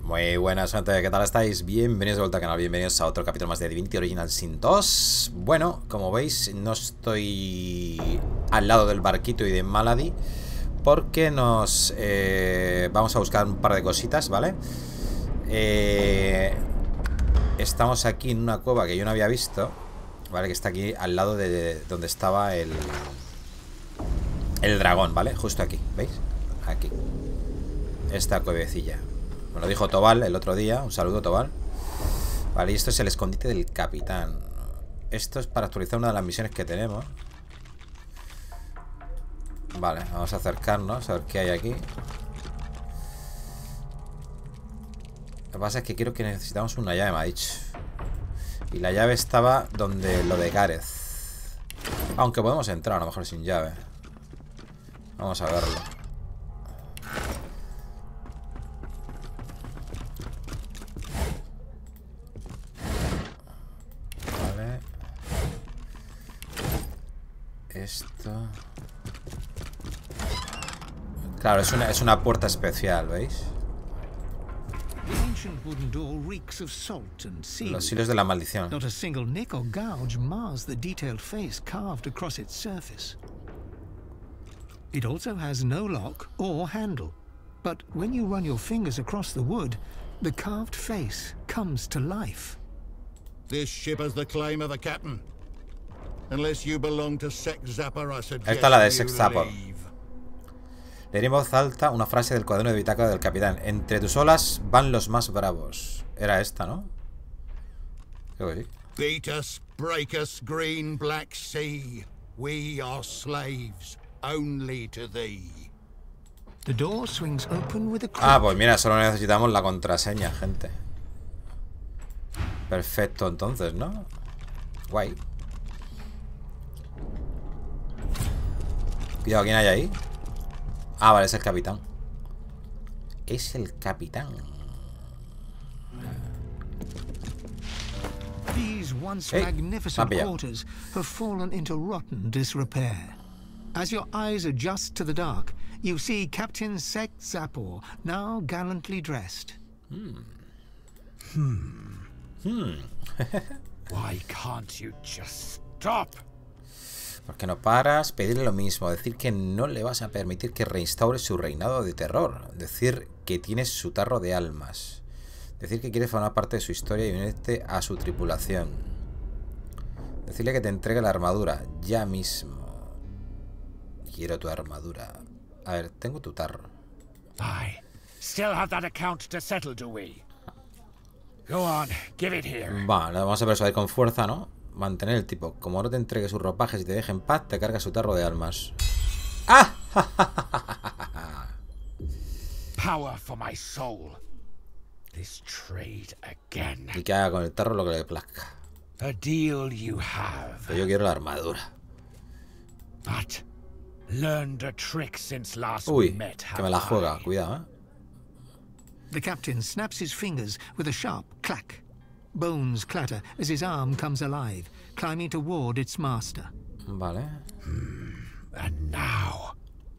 Muy buenas gente, ¿qué tal estáis? Bienvenidos de vuelta al canal, bienvenidos a otro capítulo más de Divinity Original Sin 2. Bueno, como veis, no estoy al lado del barquito y de Malady, porque nos vamos a buscar un par de cositas, ¿vale? Estamos aquí en una cueva que yo no había visto, ¿vale? Que está aquí al lado de donde estaba el dragón, ¿vale? Justo aquí, ¿veis? Aquí. Esta cuevecilla. Me lo dijo Tobal el otro día. Un saludo, Tobal. Vale, y esto es el escondite del capitán. Esto es para actualizar una de las misiones que tenemos. Vale, vamos a acercarnos a ver qué hay aquí. Lo que pasa es que quiero que necesitamos una llave, me ha dicho. Y la llave estaba donde lo de Gareth. Aunque podemos entrar a lo mejor sin llave. Vamos a verlo. Vale. Esto. Claro, es una puerta especial, ¿veis? Los hilos de la maldición. Not a single nick or gouge mars the detailed face carved across its surface. It also has no lock or handle, but when you run your fingers across the wood, the carved face comes to life. This ship has the claim of the captain. Unless you belong to Sex Zapper, I suggest Esta es la de you Sex Zapper. leave. Leeré en voz alta una frase del cuaderno de bitácora del capitán. Entre tus olas van los más bravos. Era esta, ¿no? Creo que sí. Beat us, break us, green, black sea. We are slaves, only to thee. The door swings open with a click. Ah, pues mira, solo necesitamos la contraseña, gente. Perfecto, entonces, ¿no? Guay. Cuidado, ¿quién hay ahí? Ah, vale, es el capitán. Es el capitán. These once Hey, magnificent pillado. quarters have fallen into rotten disrepair. As your eyes adjust to the dark, you see Captain Sex Zapor, now gallantly dressed. Why can't you just stop? ¿Por qué no paras? Pedirle lo mismo. Decir que no le vas a permitir que reinstaure su reinado de terror. Decir que tienes su tarro de almas. Decir que quieres formar parte de su historia y unirte a su tripulación. Decirle que te entregue la armadura. Ya mismo. Quiero tu armadura. A ver, tengo tu tarro. I still have that account to settle, do we? Go on, give it here. Vale, vamos a persuadir con fuerza, ¿no? Mantener el tipo. Como no te entregue sus ropajes y te deje en paz, te carga su tarro de almas. ¡Ah! Power for my soul. This trade again. Y que haga con el tarro lo que le plazca. A deal you have. Pero yo quiero la armadura. But learned a trick since last Uy, we met. que me la have juega. I? Cuidado, ¿eh? The captain snaps his fingers with a sharp clack. Bones clatter as his arm comes alive, climbing toward its master. Vale. And now,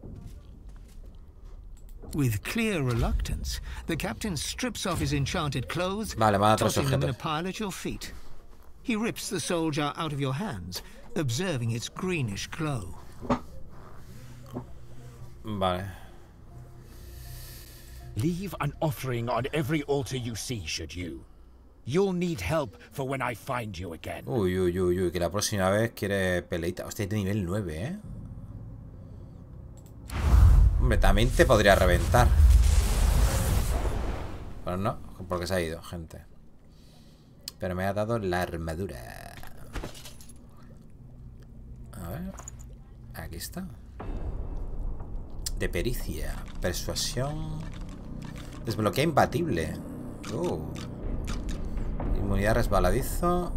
With clear reluctance, the captain strips off his enchanted clothes, Vale, me ha dado otros tossing them in a objetos. pile at your feet. He rips the soul jar out of your hands, observing its greenish glow. Vale. leave an offering on every altar you see, should you? You'll need help for when I find you again. Uy, uy, uy, uy, que la próxima vez quiere peleita. Hostia, de nivel 9, ¿eh? Hombre, también te podría reventar. Pero no, porque se ha ido, gente. Pero me ha dado la armadura. A ver. Aquí está. De pericia. Persuasión. Desbloquea imbatible. Inmunidad resbaladizo.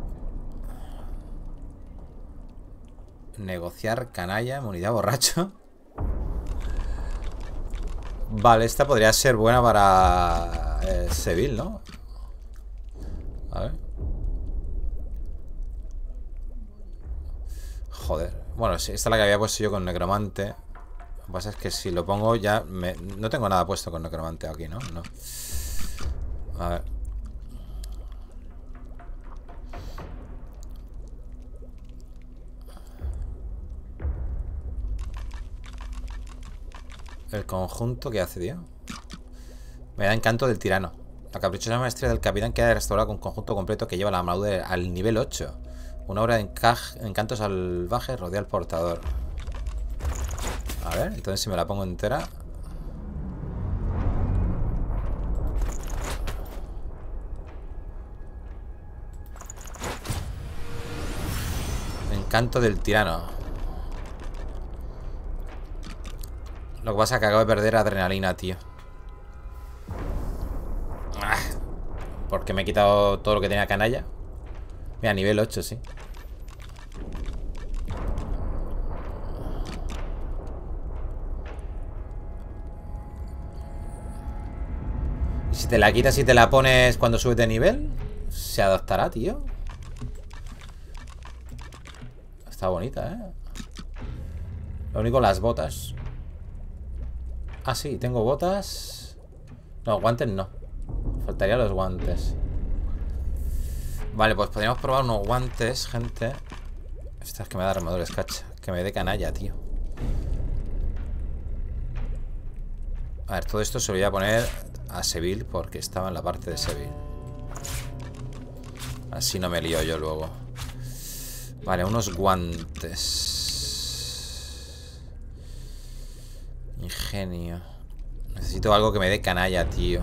Negociar canalla. Inmunidad borracho. Vale, esta podría ser buena para Seville, ¿no? A ver. Joder. Bueno, sí, esta es la que había puesto yo con necromante. Lo que pasa es que si lo pongo ya... No tengo nada puesto con necromante aquí, ¿no? No. A ver. El conjunto que hace, tío. Me da encanto del tirano. La caprichosa maestría del capitán queda restaurada con un conjunto completo que lleva la armadura al nivel 8. Una obra de encanto salvaje rodea al portador. A ver, entonces si me la pongo entera. Encanto del tirano. Lo que pasa es que acabo de perder adrenalina, tío. Porque me he quitado todo lo que tenía canalla. Mira, nivel 8, sí. Y si te la quitas y te la pones cuando subes de nivel, se adaptará, tío. Está bonita, ¿eh? Lo único, las botas. Ah, sí, tengo botas. No, guantes no. Faltarían los guantes. Vale, pues podríamos probar unos guantes, gente. Esta es que me da armadores, cacha. Que me dé canalla, tío. A ver, todo esto se lo voy a poner a Seville porque estaba en la parte de Seville. Así no me lío yo luego. Vale, unos guantes. Ingenio. Necesito algo que me dé canalla, tío.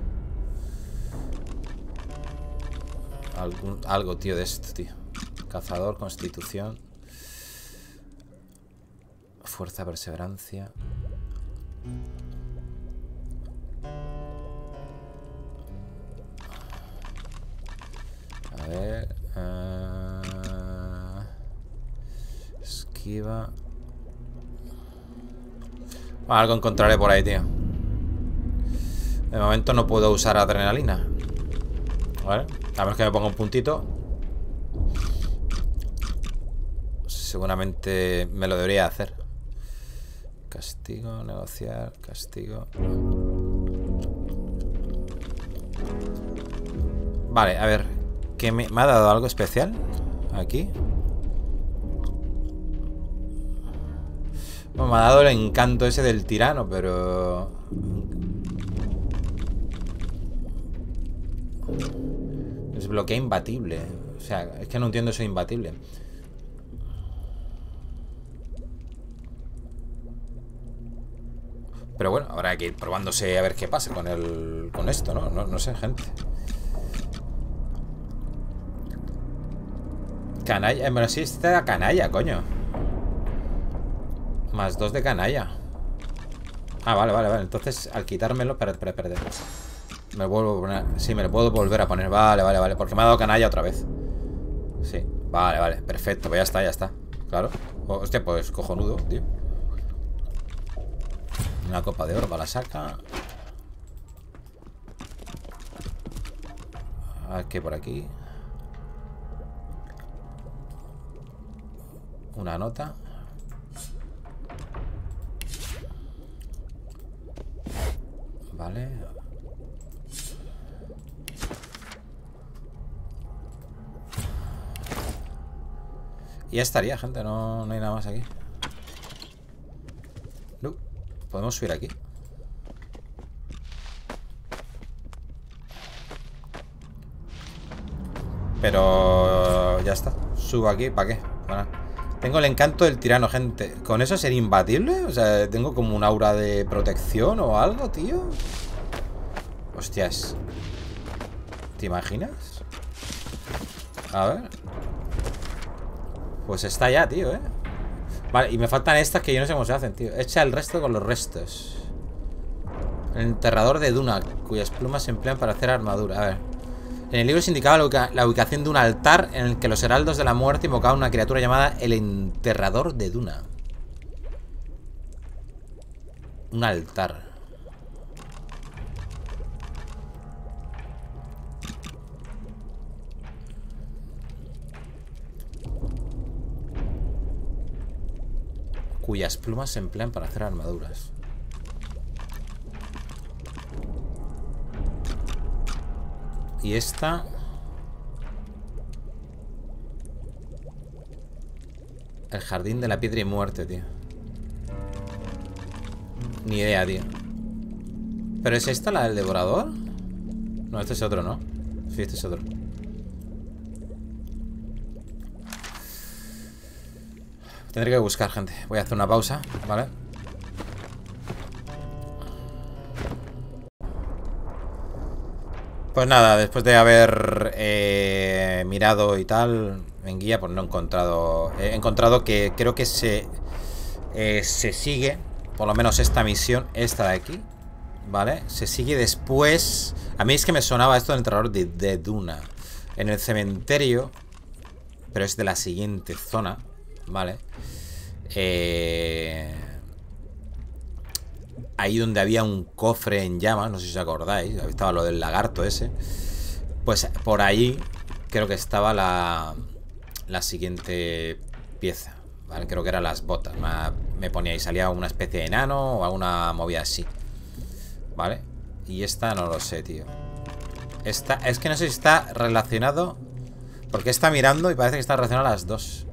Algo, tío, de esto, tío. Cazador, constitución. Fuerza, perseverancia. A ver. Esquiva. Algo encontraré por ahí, tío. De momento no puedo usar adrenalina. Vale. A menos que me ponga un puntito. Seguramente me lo debería hacer. Castigo, negociar, castigo. Vale, a ver. ¿Qué me ha dado algo especial? Aquí. Bueno, me ha dado el encanto ese del tirano, pero... Desbloquea imbatible. O sea, es que no entiendo eso imbatible. Pero bueno, habrá que ir probándose a ver qué pasa con esto, ¿no? No sé, gente. Canalla. Bueno, sí, está canalla, coño. Más 2 de canalla. Ah, vale. Entonces, al quitármelo... Espera. Me vuelvo a poner... Sí, me lo puedo volver a poner. Vale. Porque me ha dado canalla otra vez. Sí. Vale. Perfecto. Pues ya está. Claro. Hostia, pues cojonudo, tío. Una copa de oro, la saca. A ver qué por aquí. Una nota. Vale. Y ya estaría, gente. No hay nada más aquí. No. Podemos subir aquí. Pero ya está. Subo aquí, ¿para qué? Bueno, tengo el encanto del tirano, gente. ¿Con eso sería imbatible? O sea, tengo como un aura de protección o algo, tío. Hostias. ¿Te imaginas? A ver. Pues está ya, tío, ¿eh? Vale, y me faltan estas que yo no sé cómo se hacen, tío. Echa el resto con los restos. El enterrador de Duna, cuyas plumas se emplean para hacer armadura. A ver. En el libro se indicaba la ubicación de un altar en el que los heraldos de la muerte invocaban una criatura llamada el enterrador de Duna. Un altar. Cuyas plumas se emplean para hacer armaduras. Y esta... El jardín de la piedra y muerte, tío. Ni idea, tío. ¿Pero es esta la del devorador? No, este es otro, ¿no? Sí, este es otro. Tendré que buscar, gente. Voy a hacer una pausa, ¿vale? Pues nada, después de haber mirado y tal en guía, pues no he encontrado... He encontrado que creo que se sigue, por lo menos esta misión, esta de aquí, ¿vale? Se sigue después... A mí es que me sonaba esto del terror de Duna. En el cementerio, pero es de la siguiente zona, ¿vale? Ahí donde había un cofre en llamas, no sé si os acordáis, estaba lo del lagarto ese. Pues por ahí creo que estaba la siguiente pieza, ¿vale? Creo que eran las botas. Me ponía ahí, salía una especie de enano o alguna movida así, ¿vale? Y esta no lo sé, tío. Esta, es que no sé si está relacionado, porque está mirando y parece que está relacionado a las dos.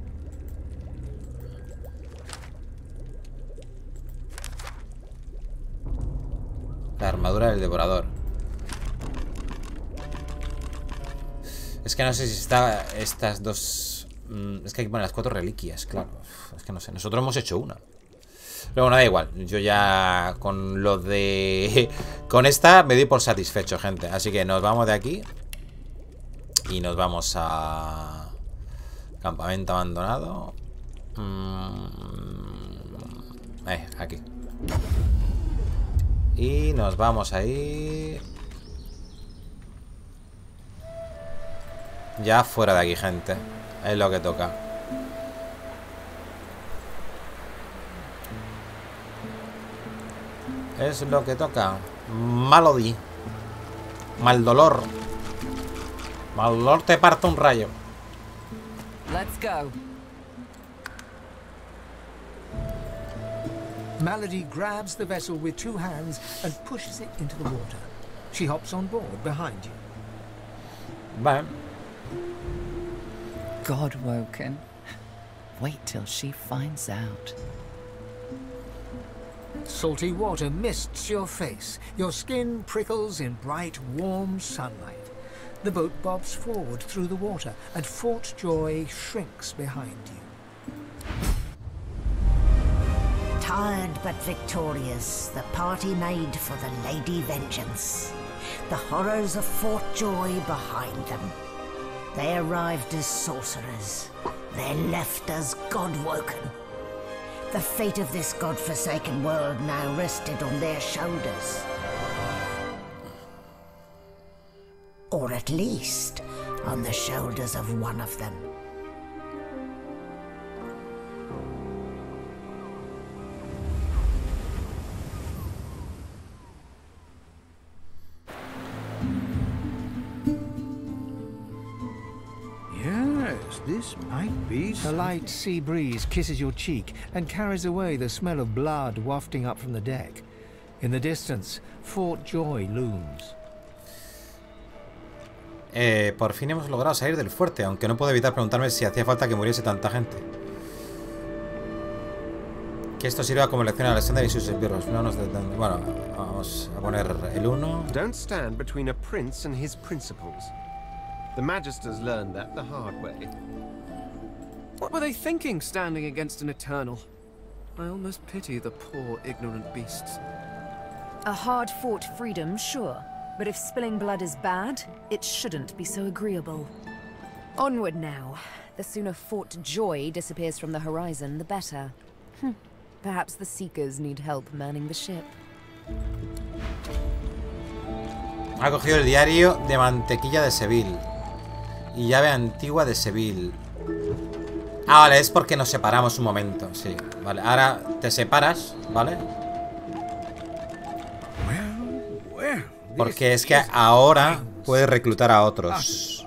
La armadura del devorador. Es que no sé si está estas dos... Es que hay que poner las 4 reliquias, claro. Es que no sé, nosotros hemos hecho una. Pero bueno, da igual. Yo ya con lo de... Con esta me doy por satisfecho, gente. Así que nos vamos de aquí. Y nos vamos a... Campamento abandonado. Aquí. Y nos vamos ahí. Ya fuera de aquí, gente. Es lo que toca. Es lo que toca. Malody. Mal dolor. Mal dolor te parto un rayo. Let's go. Malady grabs the vessel with 2 hands and pushes it into the water. She hops on board behind you. Vale. Godwoken. Wait till she finds out. Salty water mists your face. Your skin prickles in bright, warm sunlight. The boat bobs forward through the water, and Fort Joy shrinks behind you. Tired but victorious, the party made for the Lady Vengeance. The horrors of Fort Joy behind them. They arrived as sorcerers. They left as Godwoken. The fate of this godforsaken world now rested on their shoulders. Or at least, on the shoulders of one of them. This might be... A light sea breeze kisses your cheek and carries away the smell of blood wafting up from the deck. In the distance, Fort Joy looms. Por fin hemos logrado salir del fuerte, aunque no puedo evitar preguntarme si hacía falta que muriese tanta gente. Que esto sirva como lección a Alexander y sus esbirros. No nos detenemos. Bueno, vamos a poner el 1. Don't stand between a prince and his principles. The Magisters learned that the hard way. What were they thinking, standing against an Eternal? I almost pity the poor, ignorant beasts. A hard-fought freedom, sure. But if spilling blood is bad, it shouldn't be so agreeable. Onward now. The sooner Fort Joy disappears from the horizon, the better. Perhaps the Seekers need help manning the ship. Ha cogido el diario de mantequilla de Seville. Y llave antigua de Seville. Ah, vale, es porque nos separamos un momento. Sí, vale, ahora te separas, ¿vale? Porque es que ahora puedes reclutar a otros.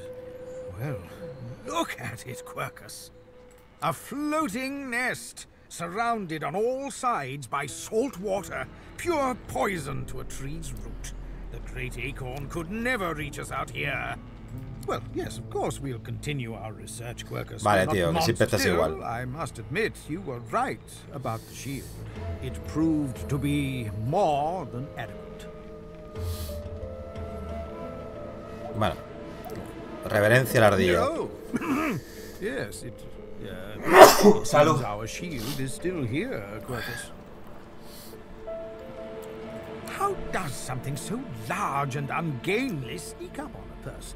Well, look at it, Quercus. A floating nest, surrounded on all sides by salt water, pure poison to a tree's root. The great acorn could never reach us out here. Well, yes, of course we'll continue our research, Quercus. Vale, tío, que siempre estás igual. I must admit, you were right about the shield. It proved to be more than adequate. Bueno, reverencia a la ardilla. No. Yes, it Salud. seems our shield is still here, Quercus. How does something so large and ungainly sneak up on a person?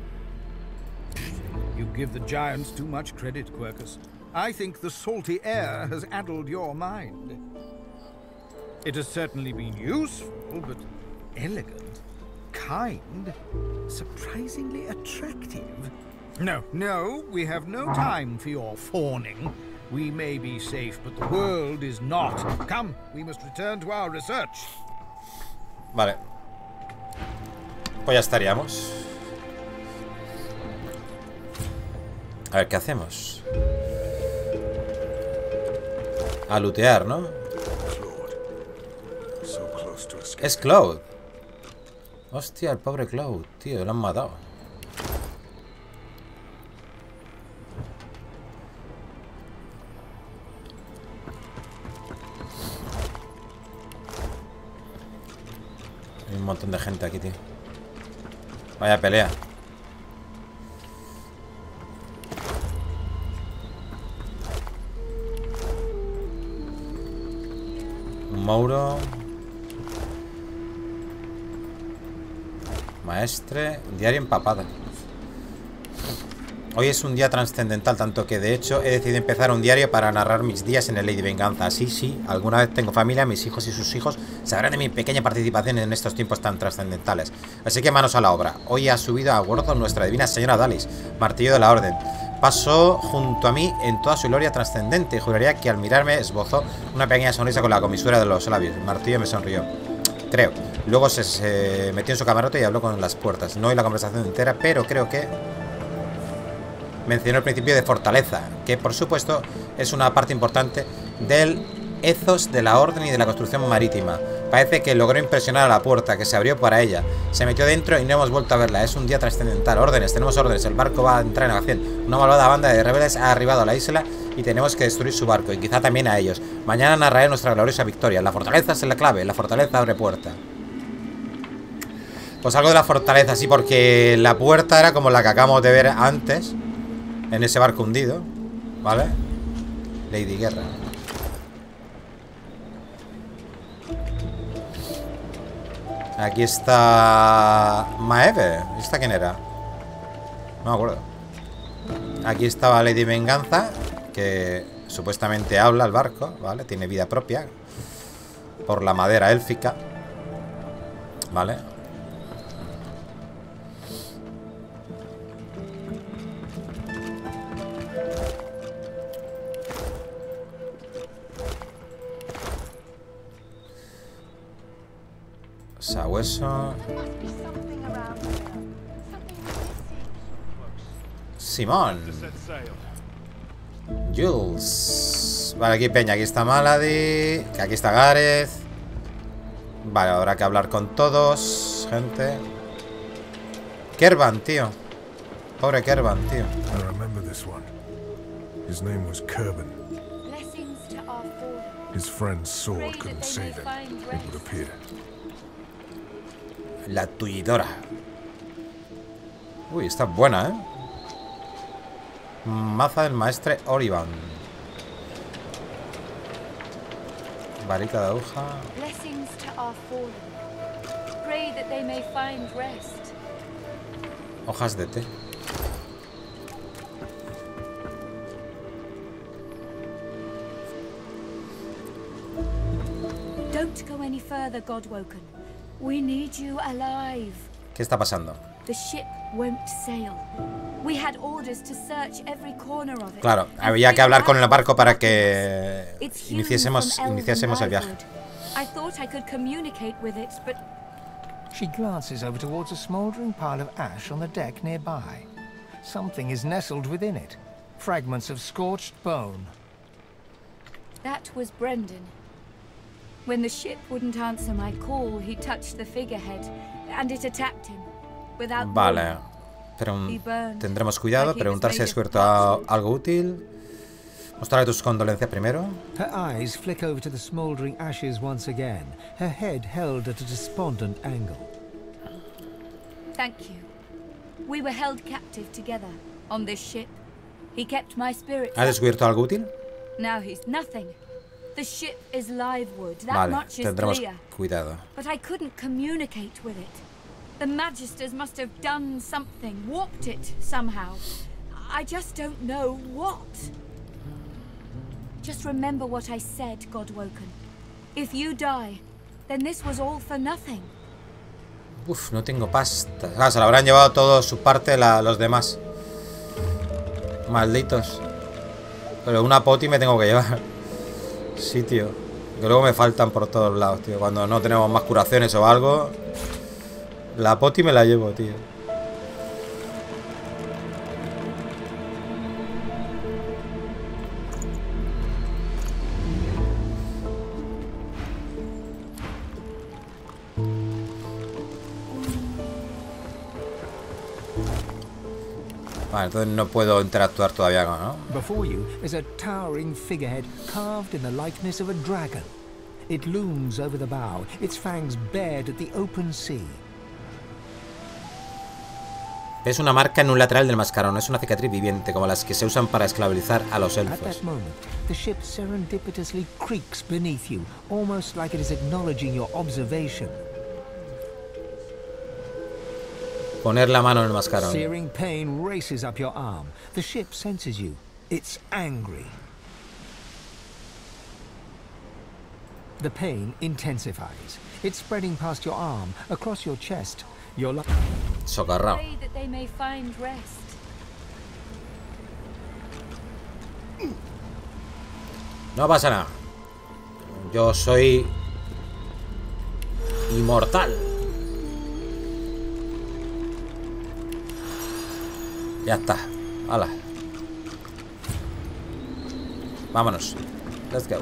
You give the giants too much credit, Quercus. I think the salty air has addled your mind. It has certainly been useful, but elegant, kind, surprisingly attractive. No, we have no time for your fawning. We may be safe, but the world is not. Come, we must return to our research. Vale. Pues ya estaríamos. A ver, ¿qué hacemos? A lootear, ¿no? Es Cloud. Hostia, el pobre Cloud, tío, lo han matado. Hay un montón de gente aquí, tío. Vaya pelea. Un Mouro. Maestre. Diario empapada. Hoy es un día trascendental, tanto que de hecho he decidido empezar un diario para narrar mis días en el Lady Venganza. Así sí, alguna vez tengo familia, mis hijos y sus hijos sabrán de mi pequeña participación en estos tiempos tan trascendentales. Así que manos a la obra. Hoy ha subido a bordo nuestra divina señora Dalis, martillo de la orden. Pasó junto a mí en toda su gloria trascendente y juraría que al mirarme esbozó una pequeña sonrisa con la comisura de los labios. El martillo me sonrió. Creo. Luego se metió en su camarote y habló con las puertas. No oí la conversación entera, pero creo que mencionó el principio de fortaleza, que por supuesto es una parte importante del ethos de la orden y de la construcción marítima. Parece que logró impresionar a la puerta, que se abrió para ella. Se metió dentro y no hemos vuelto a verla. Es un día trascendental. Órdenes, tenemos órdenes. El barco va a entrar en acción. Una malvada banda de rebeldes ha arribado a la isla y tenemos que destruir su barco, y quizá también a ellos. Mañana narraré nuestra gloriosa victoria. La fortaleza es la clave. La fortaleza abre puerta. Pues algo de la fortaleza, sí, porque la puerta era como la que acabamos de ver antes, en ese barco hundido, ¿vale? Lady Guerra. Aquí está Maeve. ¿Esta quién era? No me acuerdo. Aquí estaba Lady Venganza, que supuestamente habla el barco, ¿vale? Tiene vida propia por la madera élfica, ¿vale? Sabueso. Simón. Jules. Vale, aquí Peña, aquí está Malady, que aquí está Gareth. Vale, habrá que hablar con todos, gente. Kervan, tío. Pobre Kervan, tío. I remember this one. His name was Kerban. His friend's sword couldn't save him, it would appear. La tullidora. Uy, está buena, ¿eh? Maza del maestre Oriban. Varita de aguja. Hojas de té. Don't go any further, Godwoken. We need you alive. ¿Qué está pasando? The ship won't sail. We had orders to search every corner of it. Claro, había que hablar con el barco para que iniciásemos el viaje. I thought I could communicate with it, but she glances over towards a smouldering pile of ash on the deck nearby. Something is nestled within it. Fragments of scorched bone. That was Brendan. When the ship wouldn't answer my call, he touched the figurehead, and it attacked him. Without vale. Pero tendremos cuidado. Preguntar si ha descubierto algo útil. Mostrarle tus condolencias primero. Her eyes flick over to the smoldering ashes once again, her head held at a despondent angle. Thank you. We were held captive together on this ship. He kept my spirits. ¿Ha descubierto algo útil? Now he's nothing. The ship is live wood. That Vale, much is tendremos clear. cuidado. But I couldn't communicate with it. The Magisters must have done something, warped it somehow. I just don't know what. Just remember what I said, Godwoken. If you die, then this was all for nothing. Uf, no tengo pasta. Ah, se lo habrán llevado todo su parte los demás. Malditos. Pero una poti me tengo que llevar. Sí, tío. Que luego me faltan por todos lados, tío. Cuando no tenemos más curaciones o algo. La poti me la llevo, tío. Vale, entonces no puedo interactuar todavía con, ¿no? Before you is a towering figurehead carved in the likeness of a dragon. It looms over the bow, its fangs bared at the open sea. Es una marca en un lateral del mascarón, es una cicatriz viviente, como las que se usan para esclavizar a los elfos. At that moment, the ship serendipitously creaks beneath you, almost like it is acknowledging your observation. Poner la mano en el mascarón. Searing pain races up your arm. The ship senses you. It's angry. The pain intensifies. It's spreading past your arm, across your chest. Your socarrao. Pray that they may find rest. No pasa nada. Yo soy inmortal. Ya está. Hala. Vámonos. Let's go.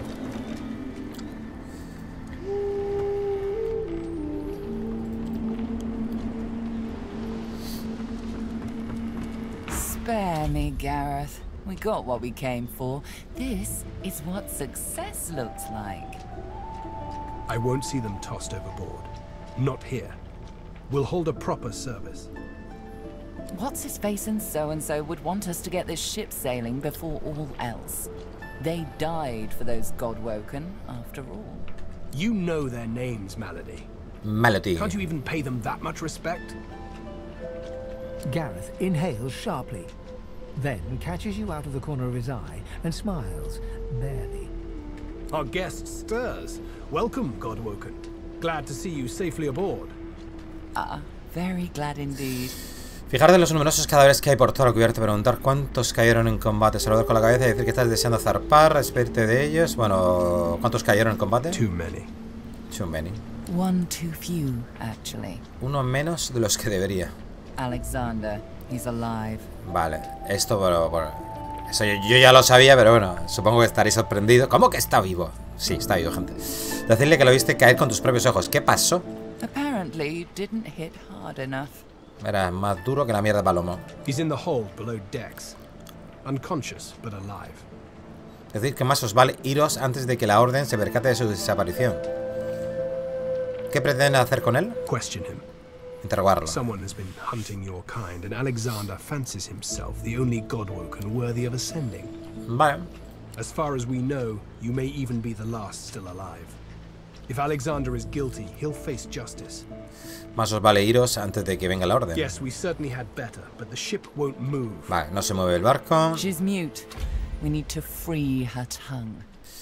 Spare me, Gareth. We got what we came for. This is what success looks like. I won't see them tossed overboard. Not here. We'll hold a proper service. What's-his-face and so-and-so would want us to get this ship sailing before all else. They died for those Godwoken, after all. You know their names, Malady. Malady. Can't you even pay them that much respect? Gareth inhales sharply, then catches you out of the corner of his eye and smiles, barely. Our guest stirs. Welcome, Godwoken. Glad to see you safely aboard. Very glad indeed. Fijar de los numerosos cadáveres que hay por toda la cubierta, preguntar cuántos cayeron en combate, saludar con la cabeza y decir que estás deseando zarpar, despedirte de ellos. Bueno, ¿cuántos cayeron en combate? Too many. Too many. One too few, actually. Uno menos de los que debería. Alexander, he's alive. Vale, esto, bueno, eso yo ya lo sabía, pero bueno, supongo que estaréis sorprendidos. ¿Cómo que está vivo? Sí, está vivo, gente. Decirle que lo viste caer con tus propios ojos. ¿Qué pasó? Apparently you didn't hit hard enough. Era más duro que la mierda de palomo. He's in the hold below decks. Unconscious, but alive. Es decir, que más os vale iros antes de que la orden se percate de su desaparición. ¿Qué pretenden hacer con él? Question him. Interrogarlo. Someone has been hunting your kind, and Alexander fancies himself the only Godwoken worthy of ascending. Vale. As far as we know, you may even be the last still alive. If Alexander is guilty, he'll face justice. Más os vale iros antes de que venga la orden. Yes, we certainly had better, but the ship won't move. Vale, no se mueve el barco. She's mute. We need to free her tongue.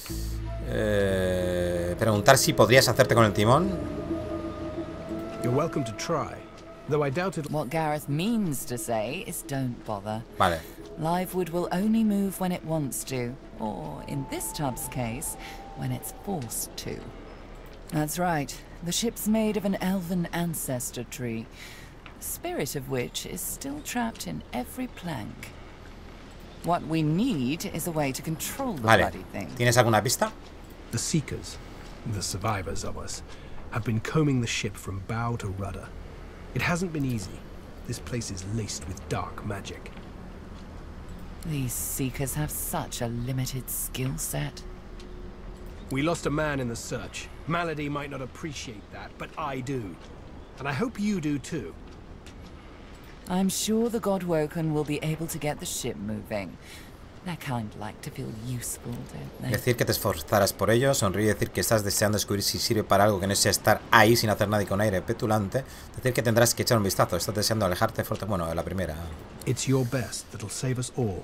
Preguntar si podrías hacerte con el timón. You're welcome to try, though I doubt it. What Gareth means to say is don't bother. Vale. Livewood will only move when it wants to, or in this tub's case, when it's forced to. That's right. The ship's made of an elven ancestor tree, the spirit of which is still trapped in every plank. What we need is a way to control the Vale. bloody thing. ¿Tienes alguna pista? The Seekers, the survivors of us, have been combing the ship from bow to rudder. It hasn't been easy. This place is laced with dark magic. These Seekers have such a limited skill set. We lost a man in the search. Malady might not appreciate that, but I do. And I hope you do too. I'm sure the Godwoken will be able to get the ship moving. They kind of like to feel useful, don't they? Decir que te esforzaras por ello, sonreír y decir que estás deseando descubrir si sirve para algo que no sea estar ahí sin hacer nada y con aire petulante. Decir que tendrás que echar un vistazo, estás deseando alejarte fuerte. Bueno, la primera. It's your best that'll save us all.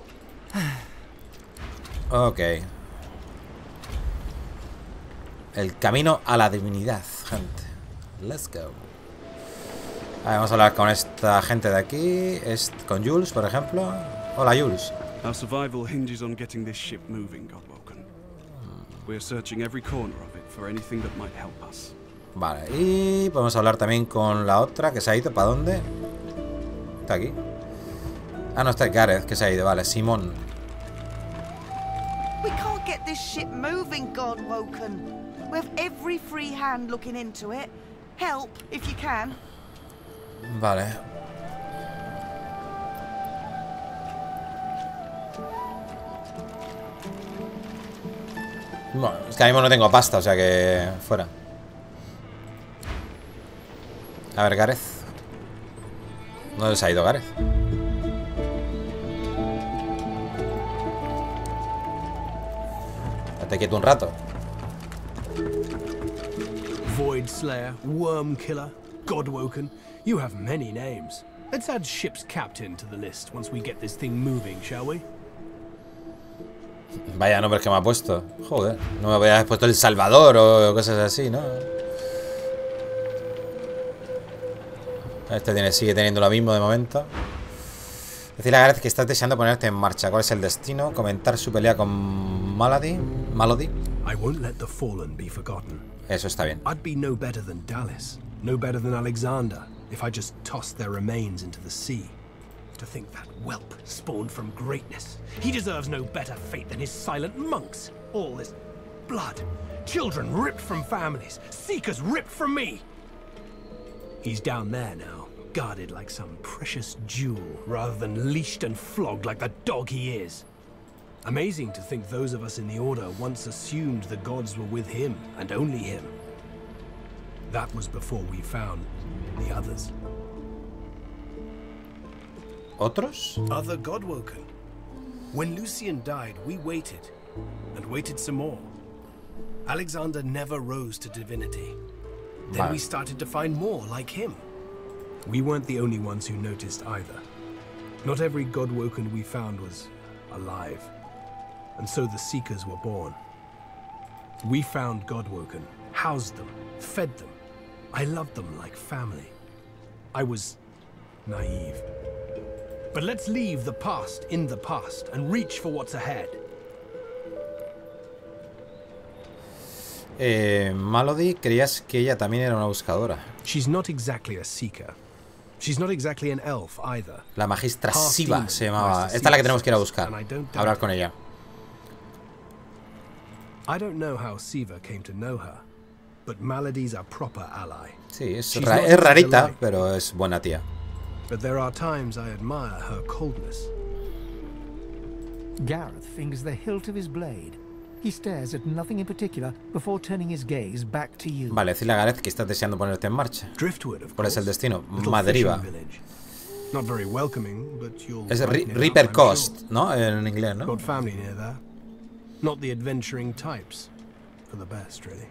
Ok. El camino a la divinidad, gente. Let's go. Vale, vamos a hablar con esta gente de aquí. Con Jules, por ejemplo. Hola, Jules. Our survival hinges on getting this ship moving, Godwoken. We're searching every corner of it for anything that might help us. Vale, y podemos hablar también con la otra que se ha ido. ¿Para dónde? Está aquí. Ah, no, está Gareth, que se ha ido. Vale, Simón. We can't get this ship moving, Godwoken. We have every free hand looking into it. Help, if you can. Vale. Bueno, es que ahora mismo no tengo pasta, o sea que... fuera. A ver, Gareth. ¿Dónde se ha ido Gareth? Estate quieto un rato. Void Slayer, Worm Killer, Godwoken. You have many names. Let's add ship's captain to the list once we get this thing moving, shall we? Vaya nombres que me ha puesto. Joder, no me había puesto El Salvador o cosas así, ¿no? Este sigue teniendo lo mismo de momento. Decirle a Gareth que estás deseando ponerte en marcha. ¿Cuál es el destino? Comentar su pelea con Malady. I won't let the fallen be forgotten. Eso está bien. I'd be no better than Dallas, no better than Alexander, if I just tossed their remains into the sea. To think that whelp spawned from greatness. He deserves no better fate than his silent monks. All this blood. Children ripped from families. Seekers ripped from me. He's down there now, guarded like some precious jewel, rather than leashed and flogged like the dog he is. Amazing to think those of us in the Order once assumed the gods were with him, and only him. That was before we found the others. ¿Otros? Other Godwoken. When Lucian died, we waited, and waited some more. Alexander never rose to divinity. Then we started to find more like him. We weren't the only ones who noticed either. Not every Godwoken we found was alive. And so the Seekers were born. We found Godwoken, housed them, fed them. I loved them like family. I was naive. But let's leave the past in the past and reach for what's ahead. Malady, creías que ella también era una buscadora. She's not exactly a seeker. She's not exactly an elf either. La magistra Siva se llamaba. Esta es la que tenemos que ir a buscar. Hablar con ella. I don't know how Siva came to know her, but Malady's a proper ally. Sí, es rarita, pero es buena tía. But there are times I admire her coldness. Gareth fingers the hilt of his blade. He stares at nothing in particular before turning his gaze back to you. Vale, decirle a Gareth que estás deseando ponerte en marcha. Driftwood, of ¿Cuál es el destino? Little Madriva. fishing village. Not very welcoming, but you'll Es find it out, Reaper I'm Coast, sure. ¿no? En inglés, ¿no? Got family near there. Not the adventuring types. For the best, really.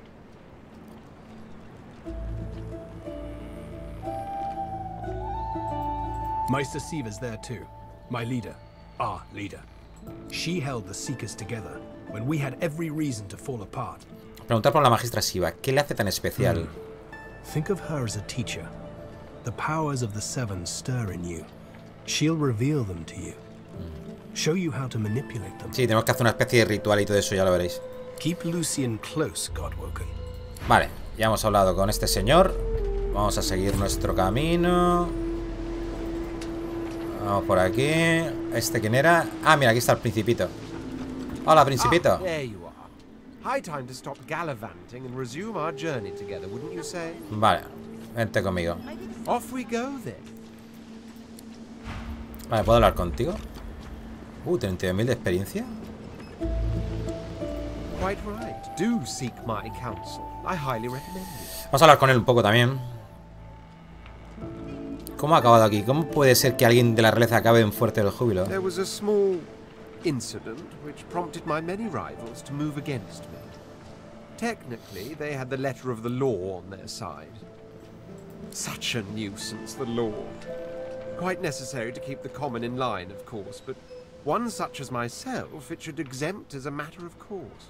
Meister Siva's there too. My leader. Our leader. She held the Seekers together when we had every reason to fall apart. Preguntar por la magistra Siva. ¿Qué le hace tan especial? Think of her as a teacher. The powers of the Seven stir in you. She'll reveal them to you. Show you how to manipulate them. Sí, tenemos que hacer una especie de ritual y todo eso, ya lo veréis. Keep Lucian close, Godwoken. Vale, ya hemos hablado con este señor. Vamos a seguir nuestro camino. Vamos por aquí. ¿Este quién era? Ah, mira, aquí está el principito. Hola, principito. There you are. High time to stop gallivanting and resume our journey together, wouldn't you say? Vale, vente conmigo. Off we go then. Vale, ¿puedo hablar contigo? 32.000 de experiencia. Quite right. Do seek my counsel. I highly recommend it. Vamos a hablar con él un poco también. ¿Cómo ha acabado aquí? ¿Cómo puede ser que alguien de la realeza acabe en Fuerte del Júbilo? There was a small incident which prompted my many rivals to move against me. Technically, they had the letter of the law on their side. Such a nuisance, the law. Quite necessary to keep the common in line, of course, but one such as myself, it should exempt as a matter of course.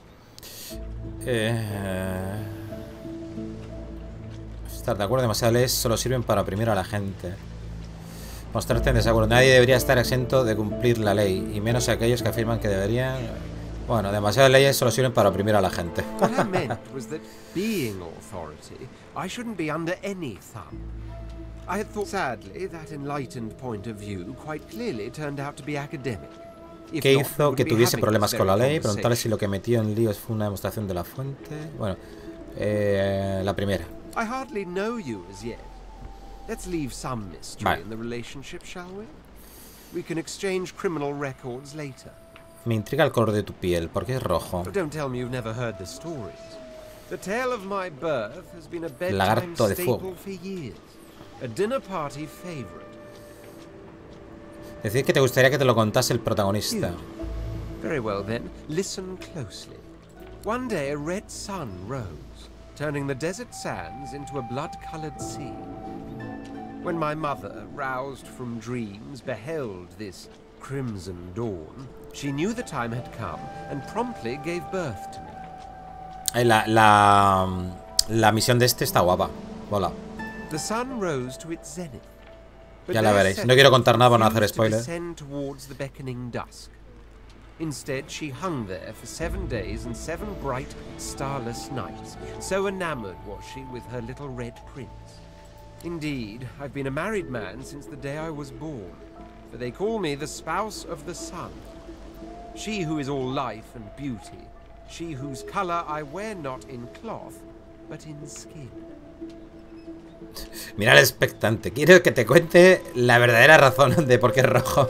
Estar de acuerdo, demasiadas leyes solo sirven para oprimir a la gente. Mostrarte en desacuerdo. Nadie debería estar exento de cumplir la ley, y menos aquellos que afirman que deberían. Bueno, demasiadas leyes solo sirven para oprimir a la gente. What I meant was that, being authority, I shouldn't be under any thumb. I had thought, sadly, that enlightened point of view quite clearly turned out to be academic. ¿Qué hizo que tuviese problemas con la ley? Preguntarle si lo que metió en líos fue una demostración de la fuente. Bueno, la primera. I hardly know you as yet. Let's leave some mystery in the relationship, shall we? We can exchange criminal records later. Me intriga el color de tu piel. ¿Por qué es rojo? Don't tell me you've never heard the stories. The tale of my birth has been a bedtime Lagarto de staple fuego. for years. A dinner party favorite. Decir que te gustaría que te lo contase el protagonista. Very well then, listen closely. One day a red sun rose, turning the desert sands into a blood-colored sea. When my mother, roused from dreams, beheld this crimson dawn, she knew the time had come and promptly gave birth to me. La misión de este está guapa. Hola. The sun rose to its zenith. Ya la veréis. No quiero contar nada para no hacer spoiler. Towards the beckoning dusk. Instead, she hung there for 7 days and 7 bright, starless nights. So enamored was she with her little red prince. Indeed, I've been a married man since the day I was born, for they call me the spouse of the sun. She who is all life and beauty, she whose color I wear not in cloth, but in skin. Mira al expectante. Quiero que te cuente la verdadera razón de por qué es rojo.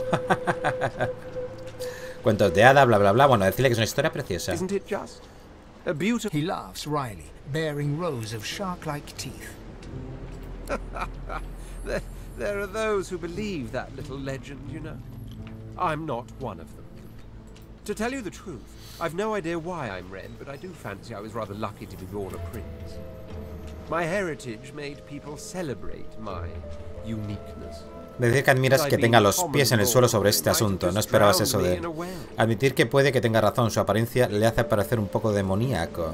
Cuentos de hada, bla bla bla. Bueno, decirle que es una historia preciosa. Isn't it just a beautiful? He laughs wryly, baring rows of shark-like teeth. There are those who believe that little legend, you know. I'm not one of them. To tell you the truth, I've no idea why I'm red, but I do fancy I was rather lucky to be born a prince. My heritage made people celebrate my uniqueness. Decir que admiras que tenga los pies en el suelo sobre este asunto. No esperabas eso de él. Admitir que puede que tenga razón. Su apariencia le hace parecer un poco demoníaco.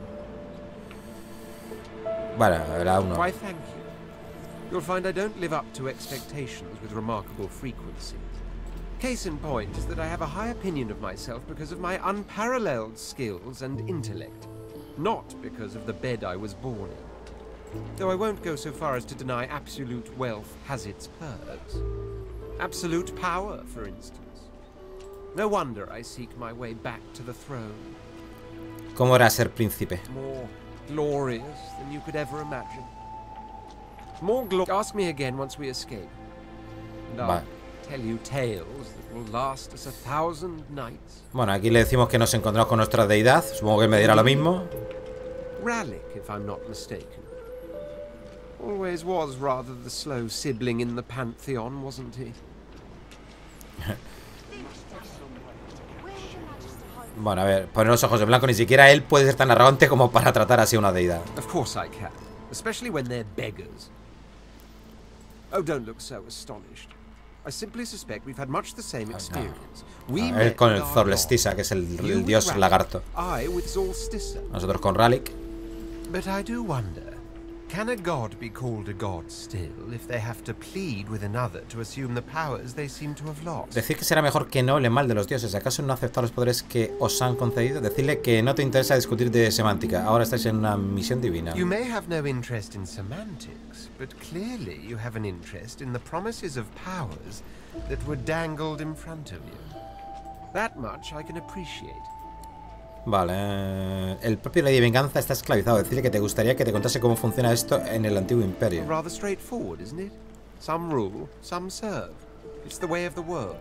Vale, era uno. Why, thank you. You'll find I don't live up to expectations with remarkable frequency. Case in point is that I have a high opinion of myself because of my unparalleled skills and intellect, not because of the bed I was born in. Though I won't go so far as to deny absolute wealth has its perks. Absolute power, for instance. No wonder I seek my way back to the throne. ¿Cómo era ser príncipe? More glorious than you could ever imagine. More glorious. Ask me again once we escape. And I'll tell you tales that will last us 1,000 nights. Bueno, aquí le decimos que nos encontramos con nuestra deidad. Supongo que me dirá lo mismo. Rallic, if I'm not mistaken. Always was rather the slow sibling in the pantheon, wasn't he? Bueno, a ver, poner los ojos en blanco. Ni siquiera él puede ser tan arrogante como para tratar así a una deidad. Of course I can, especially when they're beggars. Oh, don't look so astonished. I simply suspect we've had much the same experience. Él con el Zorlestisa, que es el dios lagarto. Nosotros con Rallic. But I do wonder, Can a god be called a god still if they have to plead with another to assume the powers they seem to have lost? Decir que será mejor que no hable mal de los dioses. ¿Acaso no aceptar los poderes que os han concedido? Decirle que no te interesa discutir de semántica. Ahora estáis en una misión divina. You may have no interest in semantics, but clearly you have an interest in the promises of powers that were dangled in front of you. That much I can appreciate. Vale, el propio Lady Venganza está esclavizado. Decirle que te gustaría que te contase cómo funciona esto en el antiguo imperio. Rather straightforward, isn't it? Some rule, some serve. It's the way of the world.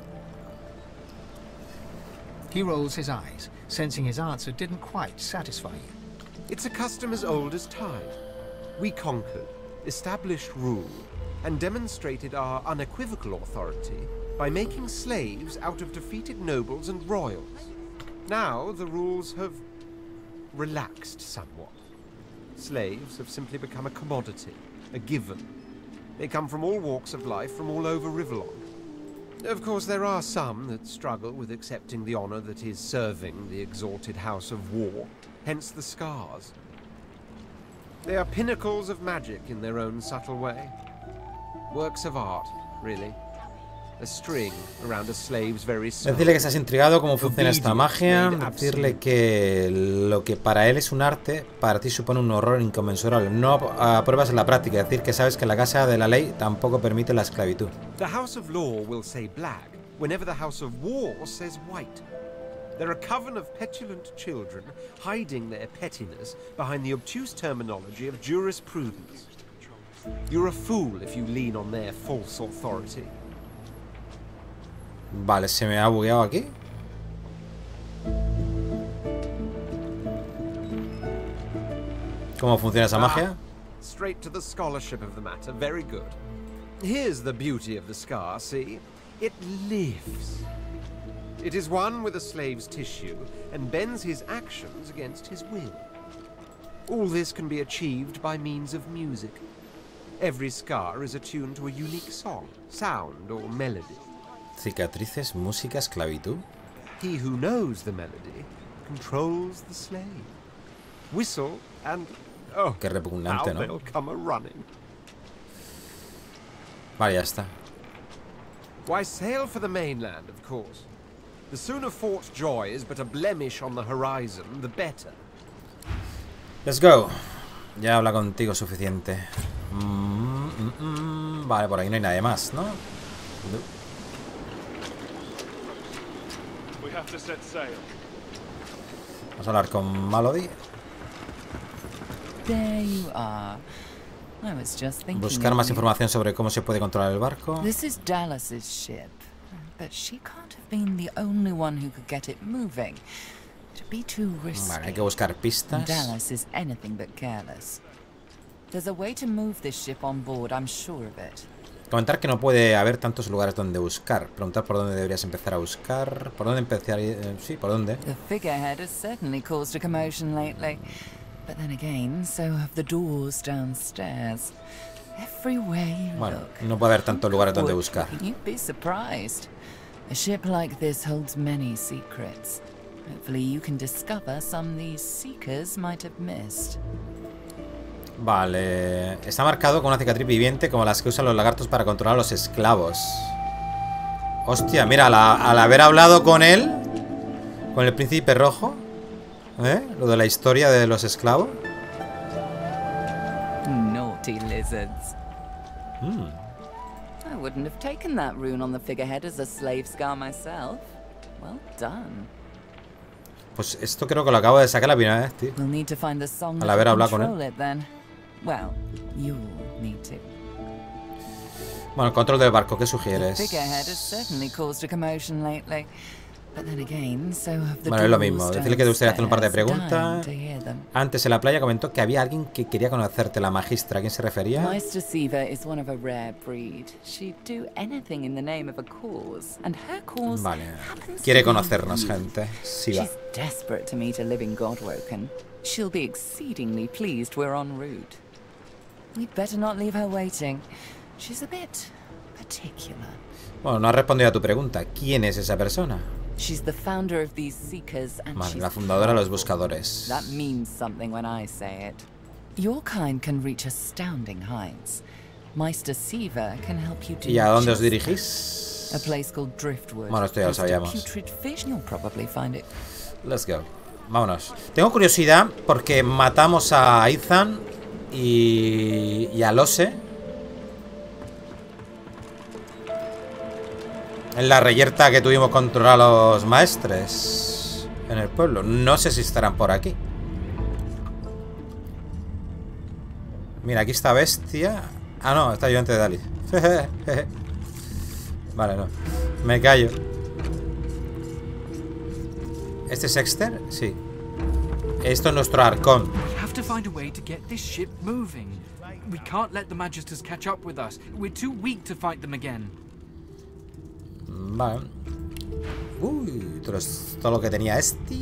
He rolls his eyes, sensing his answer didn't quite satisfy you. It's a custom as old as time. We conquered, established rule, and demonstrated our unequivocal authority by making slaves out of defeated nobles and royals. Now the rules have relaxed somewhat. Slaves have simply become a commodity, a given. They come from all walks of life, from all over Rivellon. Of course, there are some that struggle with accepting the honor that is serving the exalted House of War, hence the scars. They are pinnacles of magic in their own subtle way. Works of art, really. A string around a slave's very soul. Decirle que estás intrigado cómo funciona esta magia. Decirle que lo que para él es un arte, para ti supone un horror inconmensurable. No apruebas en la práctica. Decir que sabes que la casa de la ley tampoco permite la esclavitud. The House of Law will say black whenever the House of War says white. They're a coven of petulant children hiding their pettiness behind the obtuse terminology of jurisprudence. You're a fool if you lean on their false authority. Vale, se me ha bugueado aquí. ¿Cómo funciona esa magia? Straight to the scholarship of the matter. Very good. Here's the beauty of the scar, see? It lives. It is one with a slave's tissue and bends his actions against his will. All this can be achieved by means of music. Every scar is attuned to a unique song, sound, or melody. Cicatrices, música, esclavitud. He who knows the melody controls the slave. Whistle and oh, qué repugnante, ¿no? They'll come a-running. Vale, ya está. Why, sail for the mainland, of course. The sooner Fort Joy is but a blemish on the horizon, the better. Let's go. Ya habla contigo suficiente. Vale, por ahí no hay nadie más, ¿no? Vamos a hablar con Malody. There you are. I was just thinking. Buscar más información sobre cómo se puede controlar el barco. This is Dallas's ship, but she can't have been the only one who could get it moving. It'd be too risky. Vale, hay que buscar pistas. Dallas is anything but careless. There's a way to move this ship on board, I'm sure of it. Comentar que no puede haber tantos lugares donde buscar. Preguntar por dónde deberías empezar a buscar. ¿Por dónde empezar? Sí, ¿por dónde? The figurehead has certainly caused a commotion lately. But then again, so have the doors downstairs. Everywhere you bueno, look. No puede haber tantos lugares donde buscar. You'd be surprised. A ship like this holds many secrets. Hopefully you can discover some these seekers might have missed. Vale, está marcado con una cicatriz viviente como las que usan los lagartos para controlar a los esclavos. Hostia, mira, al haber hablado con él, con el príncipe rojo, lo de la historia de los esclavos. Naughty lizards. I wouldn't have taken that rune on the figurehead as a slave scar myself. Well done. Pues esto creo que lo acabo de sacar la primera vez, tío. We'll need to find the song al haber hablado con él. Well, you'll need to. Bueno, el control del barco, ¿qué sugieres? Bueno, es lo mismo. Decirle que te gustaría hacer un par de preguntas. Antes en la playa comentó que había alguien que quería conocerte, la magistra. ¿A quién se refería? Maestra Siva is one of a rare breed. She'd do anything in the name of a cause, and her cause. Vale. Quiere conocernos, gente. Siva. She's desperate to meet a living Godwoken. She'll be exceedingly pleased we're en route. We'd better not leave her waiting. She's a bit particular. Bueno, no has respondido a tu pregunta. ¿Quién es esa persona? She's the founder of these seekers and vale, la fundadora de los buscadores. That means something when I say it. Your kind can reach astounding heights. Meister Siva can help you do ¿Y a dónde os just dirigís? that. A place called Driftwood. Bueno, esto ya lo sabíamos. Putrid fish, you'll probably find it. Let's go. Vámonos. Tengo curiosidad porque matamos a Ethan y a Lose en la reyerta que tuvimos contra los maestres en el pueblo. No sé si estarán por aquí. Mira, aquí está Bestia. Ah, no, está ayudante de Dalis. Vale, no. Me callo. ¿Este es Exter? Sí. Esto es nuestro arcón. We have to find a way to get this ship moving. We can't let the Magisters catch up with us. We're too weak to fight them again. Vale. Uy, todo lo que tenía este.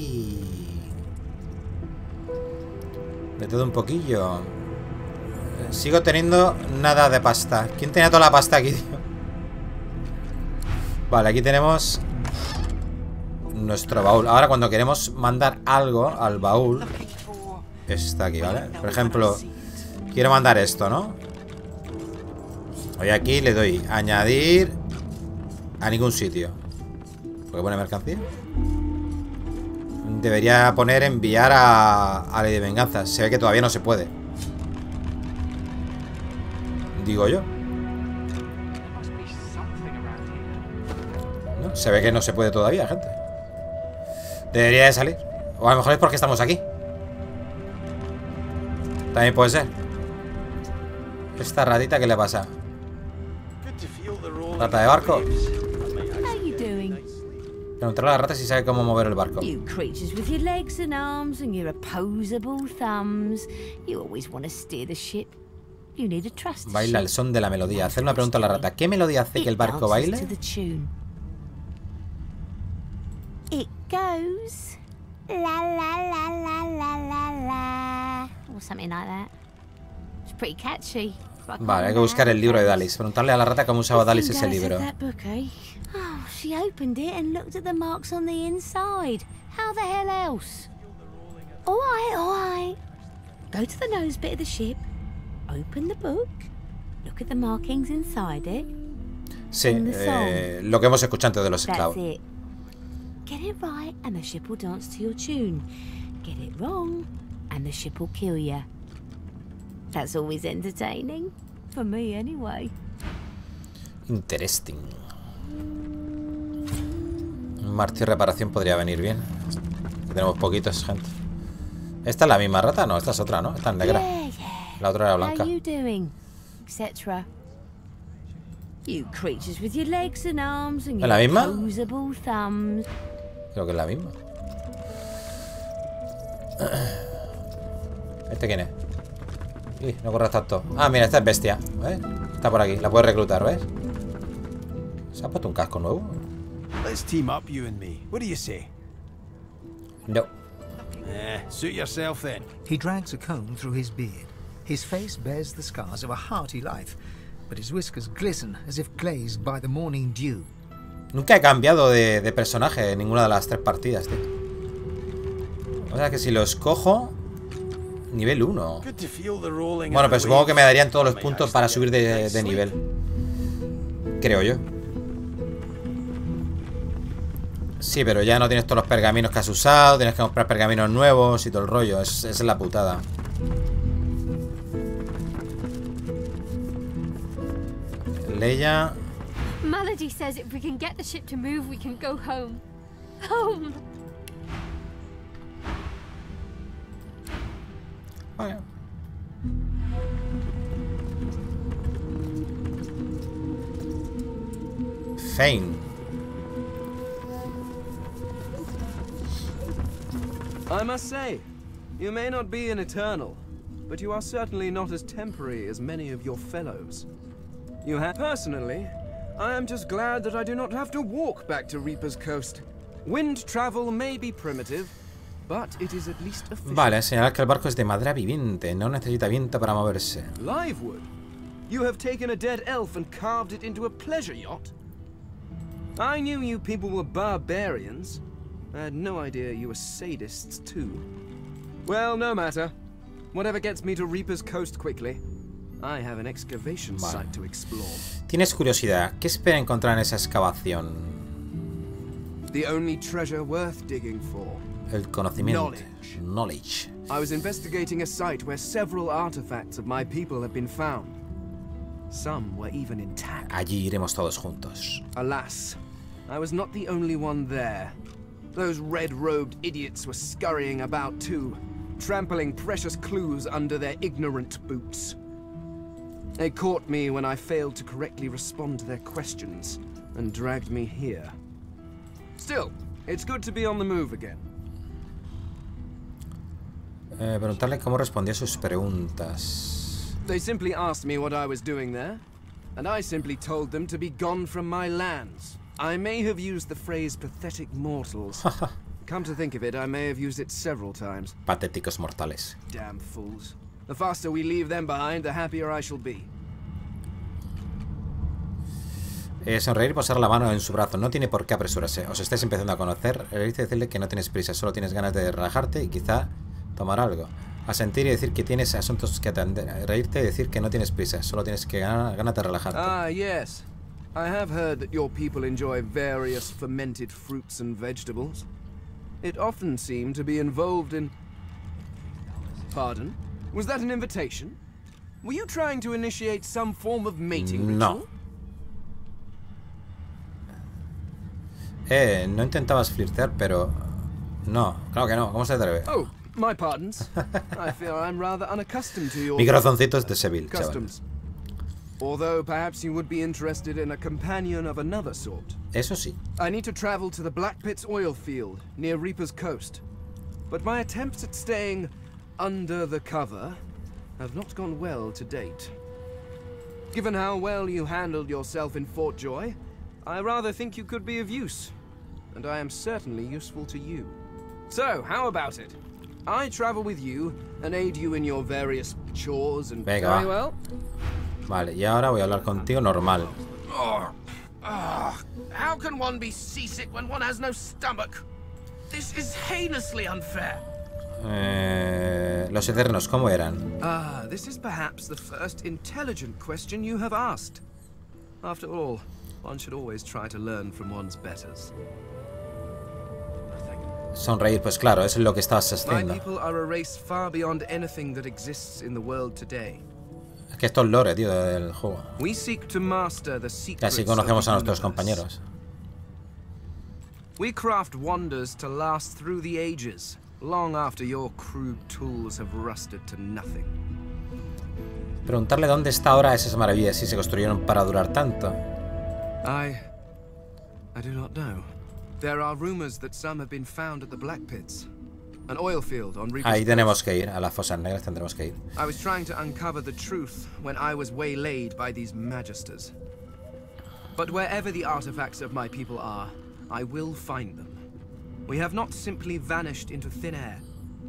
De todo un poquillo. Sigo teniendo nada de pasta. ¿Quién tenía toda la pasta aquí, tío? Vale, aquí tenemos nuestro baúl. Ahora cuando queremos mandar algo al baúl, está aquí, ¿vale? Por ejemplo, quiero mandar esto, ¿no? Hoy aquí le doy añadir a ningún sitio. ¿Puedo poner mercancía? Debería poner enviar a Ley de Venganza. Se ve que todavía no se puede. Digo yo. No, se ve que no se puede todavía, gente. Debería de salir. O a lo mejor es porque estamos aquí. También puede ser. Esta ratita, ¿qué le pasa? Rata de barco. Preguntarle a la rata si sabe cómo mover el barco. You creatures with your legs and arms and your opposable thumbs. You always want to steer the ship. You need a trust. Baila el son de la melodía. Hacer una pregunta a la rata. ¿Qué melodía hace que el barco baile? It goes la la la la la la la, or something like that. It's pretty catchy. Vale, hay que buscar el libro de Dalis. Preguntarle a la rata cómo usaba Dalis ese libro. Oh, she opened it and looked at the marks on the inside. How the hell else? All right. Go to the nose bit of the ship. Open the book. Look at the markings inside it. Sí, lo que hemos escuchado antes de los esclavos. That's it. Get it right and the ship will dance to your tune. Get it wrong and the ship will kill you. That's always entertaining. For me, anyway. Interesting. Un martillo de reparación podría venir bien. Tenemos poquitos, gente. ¿Esta es la misma rata? No, esta es otra, ¿no? Esta es negra. La otra era blanca. How you doing? Etc. You creatures with your legs and arms and ¿Es la misma? opposable thumbs. Creo que es la misma. ¿Este quién es? Uy, no corras tanto. Ah, mira, esta es Bestia. ¿Ves? Está por aquí, la puedes reclutar, ¿ves? ¿Se ha puesto un casco nuevo? Let's team up, you and me. What do you say? No. Suit yourself then. He drags a comb through his beard. His face bears the scars of a hearty life, but his whiskers glisten as if glazed by the morning dew. Nunca he cambiado de personaje en ninguna de las 3 partidas, tío. O sea que si los cojo... Nivel 1. Bueno, pero supongo que me darían todos los puntos para subir de nivel. Creo yo. Sí, pero ya no tienes todos los pergaminos que has usado. Tienes que comprar pergaminos nuevos y todo el rollo. Esa es la putada. Leia. Melody says if we can get the ship to move, we can go home. Home! Vale. Fane. I must say, you may not be an Eternal, but you are certainly not as temporary as many of your fellows. You have... Personally, I am just glad that I do not have to walk back to Reaper's Coast. Wind travel may be primitive, but it is at least efficient. Vale, señalar que el barco es de madera viviente. No necesita viento para moverse. Livewood? You have taken a dead elf and carved it into a pleasure yacht? I knew you people were barbarians. I had no idea you were sadists too. Well, no matter. Whatever gets me to Reaper's Coast quickly. I have an excavation site to explore. Tienes curiosidad. ¿Qué espera encontrar en esa excavación? The only treasure worth digging for. El conocimiento. Knowledge. I was investigating a site where several artifacts of my people have been found. Some were even intact. Allí iremos todos juntos. Alas, I was not the only one there. Those red-robed idiots were scurrying about too, trampling precious clues under their ignorant boots. They caught me when I failed to correctly respond to their questions, and dragged me here. Still, it's good to be on the move again. Preguntarle cómo respondía a sus preguntas. They simply asked me what I was doing there, and I simply told them to be gone from my lands. I may have used the phrase pathetic mortals. Come to think of it, I may have used it several times. Patéticos mortales. Damn fools. The faster we leave them behind, the happier I shall be. Sonreír y posar la mano en su brazo. No tiene por qué apresurarse. Os estáis empezando a conocer. Reírte y decirle que no tienes prisa, solo tienes ganas de relajarte y quizá tomar algo. Asentir y decir que tienes asuntos que atender. Reírte y decir que no tienes prisa, solo tienes que ganas de relajarte. Ah, yes. I have heard that your people enjoy various fermented fruits and vegetables. It often seemed to be involved in... Pardon? Was that an invitation? Were you trying to initiate some form of mating ritual? No intentabas flirtear, pero... No, claro que no. ¿Cómo se atreve? Oh, my pardons. I fear I'm rather unaccustomed to your... Microzoncitos de Seville, customs. Although perhaps you would be interested in a companion of another sort. Eso sí. I need to travel to the Black Pits oil field near Reaper's Coast. But my attempts at staying under the cover have not gone well to date. Given how well you handled yourself in Fort Joy, I rather think you could be of use. And I am certainly useful to you. So, how about it? I travel with you and aid you in your various chores and... Venga, very va. well. Vale, y ahora voy a hablar contigo normal. How can one be seasick when one has no stomach? This is heinously unfair. Los Eternos, ¿cómo eran? This is perhaps the first intelligent question you have asked. After all, one should always try to learn from one's betters. Sonreír, pues claro, eso es lo que estás My haciendo. people are a race far beyond anything that exists in the world today. Es que esto es lore, tío, del juego. We seek to master the Y secrets así conocemos a of the nuestros universe. compañeros. We craft wonders to last through the ages, long after your crude tools have rusted to nothing. Preguntarle dónde está ahora esas maravillas si se construyeron para durar tanto. I do not know. There are rumors that some have been found at the Black Pits, an oil field on Reaper's Ahí Coast. tenemos que ir, a las fosas negras tendremos que ir. I was trying to uncover the truth when I was waylaid by these magisters. But wherever the artifacts of my people are, I will find them. We have not simply vanished into thin air.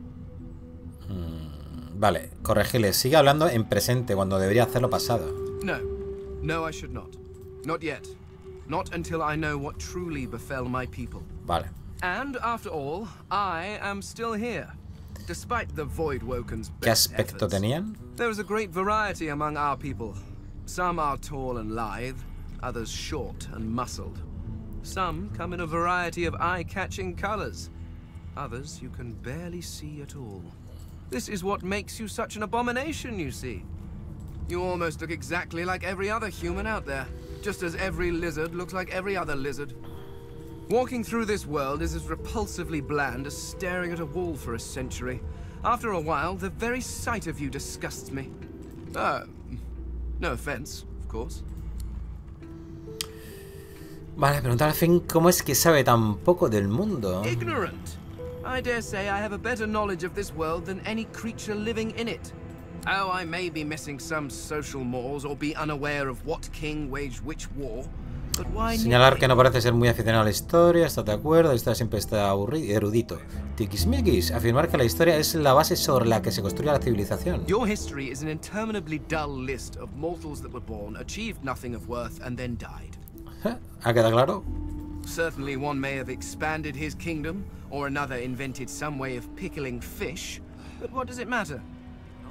Vale, corregirle. Sigue hablando en presente cuando debería hacerlo pasado. No, I should not. Not yet. Not until I know what truly befell my people. Vale. And after all, I am still here, despite the Voidwoken's ¿Qué best aspecto efforts. tenían? There is a great variety among our people. Some are tall and lithe, others short and muscled. Some come in a variety of eye-catching colors. Others you can barely see at all. This is what makes you such an abomination, you see. You almost look exactly like every other human out there, just as every lizard looks like every other lizard. Walking through this world is as repulsively bland as staring at a wall for a century. After a while, the very sight of you disgusts me. No offense, of course. Vale, preguntar al fin cómo es que sabe tan poco del mundo. Ignorant. I dare say I have a better knowledge of this world than any creature living in it. Oh, I may be missing some social mores or be unaware of what king waged which war, but why Señalar que no parece ser muy aficionado a la historia, ¿estás de acuerdo? La historia siempre está aburrida, erudito. Tiquismiquis, afirmar que la historia es la base sobre la que se construye la civilización. Your history is an interminably dull list of mortals that were born, achieved nothing of worth, and then died. ¿Ha quedado claro? Certainly one may have expanded his kingdom, or another invented some way of pickling fish, but what does it matter?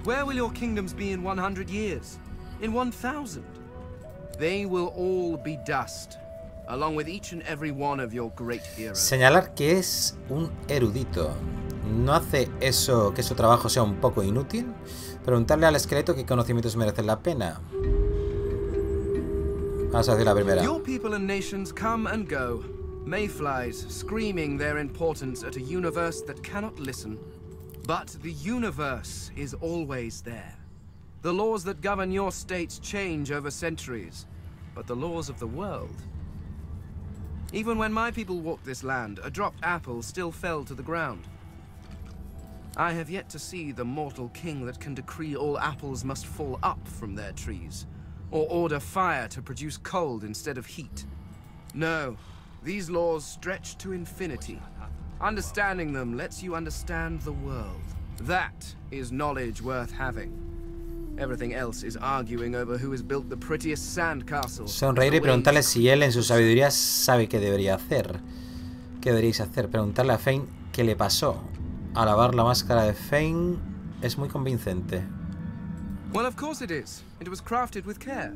Where will your kingdoms be in 100 years? In 1,000? They will all be dust, along with each and every one of your great heroes. Señalar que es un erudito. ¿No hace eso que su trabajo sea un poco inútil? Preguntarle al esqueleto qué conocimientos merecen la pena. Vamos a decir la primera. Your people and nations come and go, mayflies screaming their importance at a universe that cannot listen. But the universe is always there. The laws that govern your states change over centuries, but the laws of the world... Even when my people walked this land, a dropped apple still fell to the ground. I have yet to see the mortal king that can decree all apples must fall up from their trees, or order fire to produce cold instead of heat. No, these laws stretch to infinity. Understanding them lets you understand the world. That is knowledge worth having. Everything else is arguing over who has built the prettiest sandcastle. Sonreír y preguntarle si él en su sabiduría sabe qué debería hacer. ¿Qué deberíais hacer? Preguntarle a Fane qué le pasó. Alabar la máscara de Fane es muy convincente. Well, of course it is. It was crafted with care.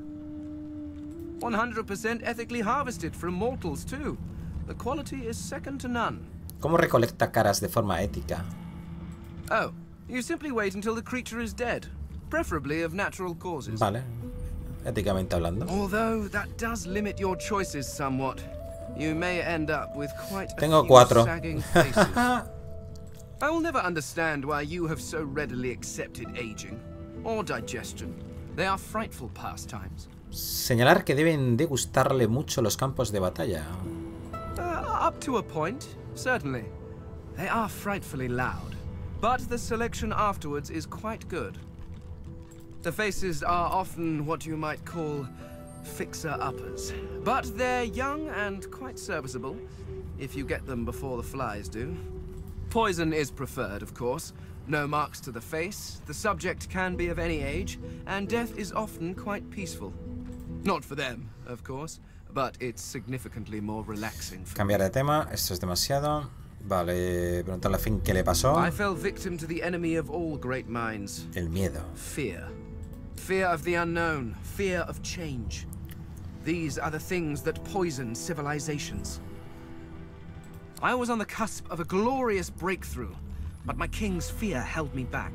100% ethically harvested from mortals too. The quality is second to none. ¿Cómo recolecta caras de forma ética? Oh, you simply wait until the creature is dead, preferably of natural causes. Vale, éticamente hablando. Although that does limit your choices somewhat. You may end up with quite a Tengo few 4. sagging faces. I will never understand why you have so readily accepted aging or digestion. They are frightful pastimes. Señalar que deben de gustarle mucho los campos de batalla. Up to a point, certainly. They are frightfully loud, but the selection afterwards is quite good. The faces are often what you might call fixer-uppers, but they're young and quite serviceable, if you get them before the flies do. Poison is preferred, of course. No marks to the face, the subject can be of any age, and death is often quite peaceful. Not for them, of course, but it's significantly more relaxing for Cambiar de tema, esto es demasiado. Vale, preguntarle a Fane qué le pasó. I fell victim to the enemy of all great minds. El miedo. Fear. Fear of the unknown. Fear of change. These are the things that poison civilizations. I was on the cusp of a glorious breakthrough, but my king's fear held me back.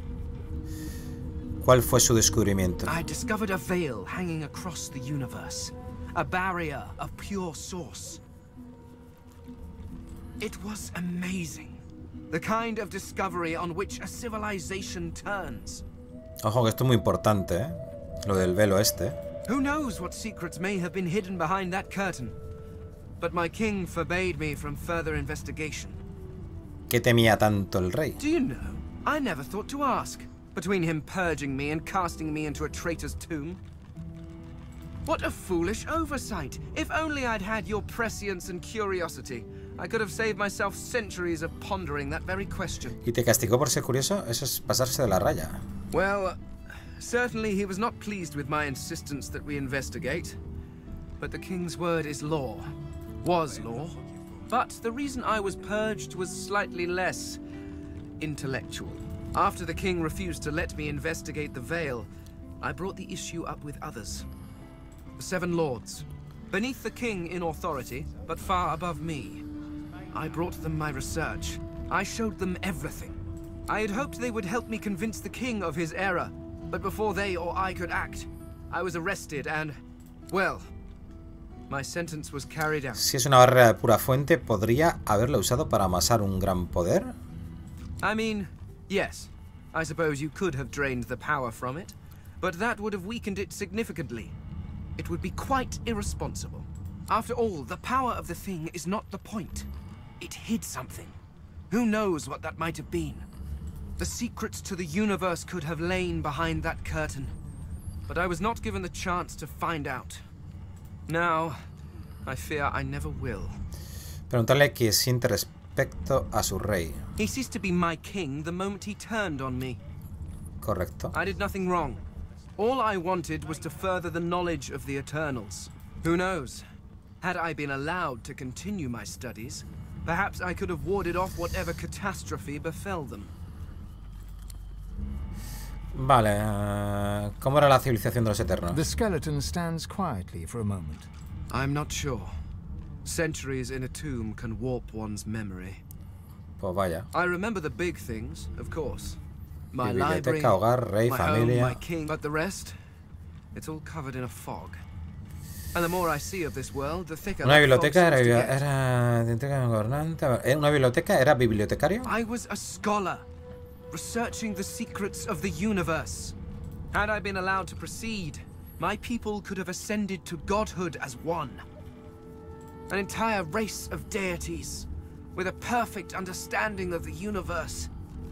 ¿Cuál fue su descubrimiento? I discovered a veil hanging across the universe. A barrier of pure source. It was amazing. The kind of discovery on which a civilization turns. Ojo, que esto es muy importante, ¿eh? Lo del velo este. Who knows what secrets may have been hidden behind that curtain? But my king forbade me from further investigation. ¿Qué temía tanto el rey? Do you know, I never thought to ask. Between him purging me and casting me into a traitor's tomb. What a foolish oversight! If only I'd had your prescience and curiosity, I could have saved myself centuries of pondering that very question. ¿Y te castigó por ser curioso? Eso es pasarse de la raya. Well, certainly he was not pleased with my insistence that we investigate. But the king's word is law. Was law. But the reason I was purged was slightly less intellectual. After the king refused to let me investigate the veil, I brought the issue up with others. The 7 lords. Beneath the king in authority, but far above me. I brought them my research. I showed them everything. I had hoped they would help me convince the king of his error, but before they or I could act, I was arrested and, well, my sentence was carried out. Si es una barrera de pura fuente, ¿podría haberla usado para amasar un gran poder? I mean, yes. I suppose you could have drained the power from it, but that would have weakened it significantly. It would be quite irresponsible. After all, the power of the thing is not the point. It hid something. Who knows what that might have been? The secrets to the universe could have lain behind that curtain. But I was not given the chance to find out. Now, I fear I never will. Preguntarle qué siente respecto a su rey. He ceased to be my king the moment he turned on me. Correcto. I did nothing wrong. All I wanted was to further the knowledge of the Eternals. Who knows? Had I been allowed to continue my studies, perhaps I could have warded off whatever catastrophe befell them. Vale, ¿cómo era la civilización de los Eternos? The skeleton stands quietly for a moment. I'm not sure. Centuries in a tomb can warp one's memory. Pues vaya. I remember the big things, of course. My Biblioteca, library, hogar, rey, my familia. home, my king, but the rest, it's all covered in a fog. And the more I see of this world, the thicker Una that fog biblioteca seems to get. era gobernante. Una biblioteca era bibliotecario. I was a scholar, researching the secrets of the universe. Had I been allowed to proceed, my people could have ascended to godhood as one. An entire race of deities, with a perfect understanding of the universe.